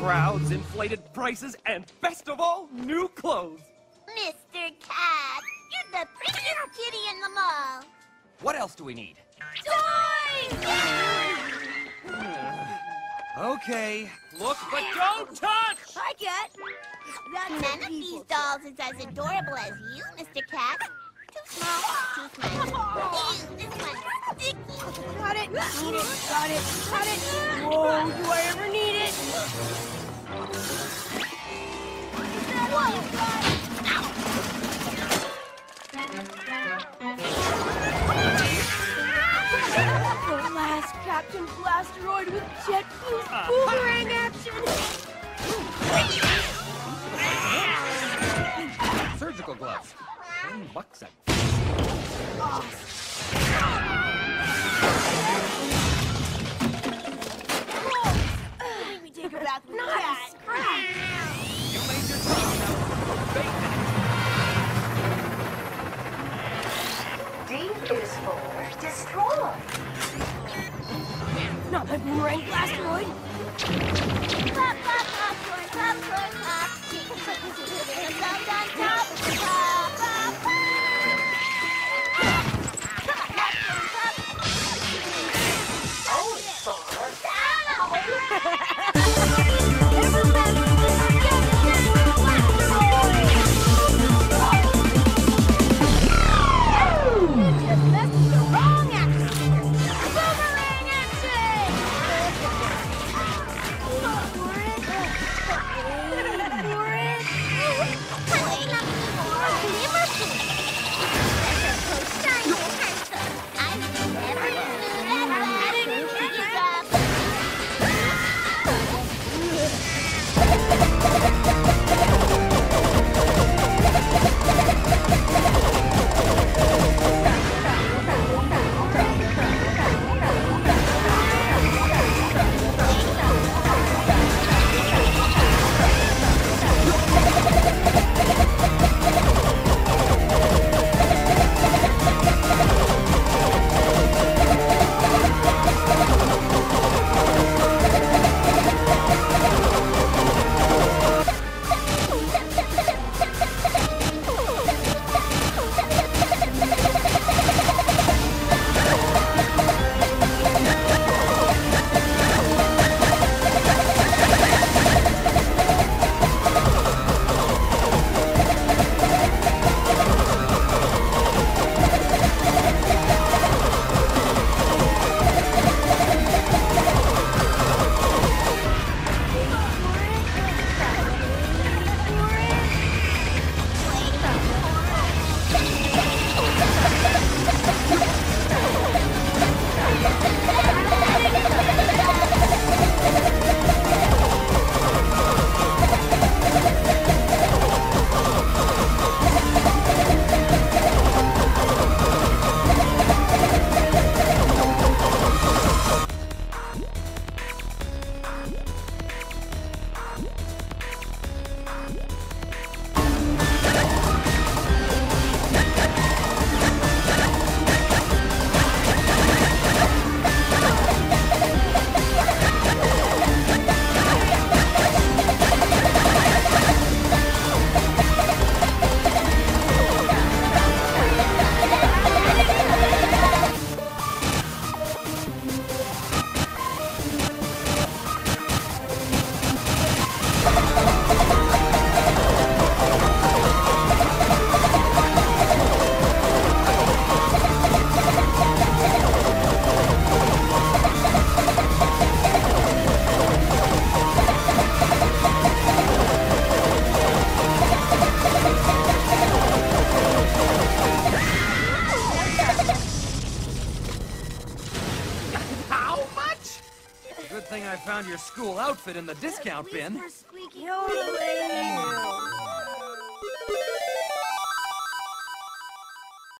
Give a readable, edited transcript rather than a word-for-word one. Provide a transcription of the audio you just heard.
Crowds, inflated prices, and best of all, new clothes. Mr. Cat, you're the prettiest kitty in the mall. What else do we need? Toys! Okay, look, but don't touch! I get. None of these dolls is as adorable as you, Mr. Cat. Too small, too small. Ew, this one's sticky. Got it, need it, got it, got it. Whoa, do I ever need it? Whoa! The last Captain Blasteroid with jet boost boomerang action. Surgical gloves. $10 a Let me take her back with Not a Cat. scratch. You made your choice now. Bacon. D is for destroy. Not my boomerang Blasteroid. Pop, pop, popcorn, popcorn, pop. Put the sound on top. Pop, pop, pop. Popcorn, pop. O is for down. Good thing I found your school outfit in the discount bin. Squeaky home.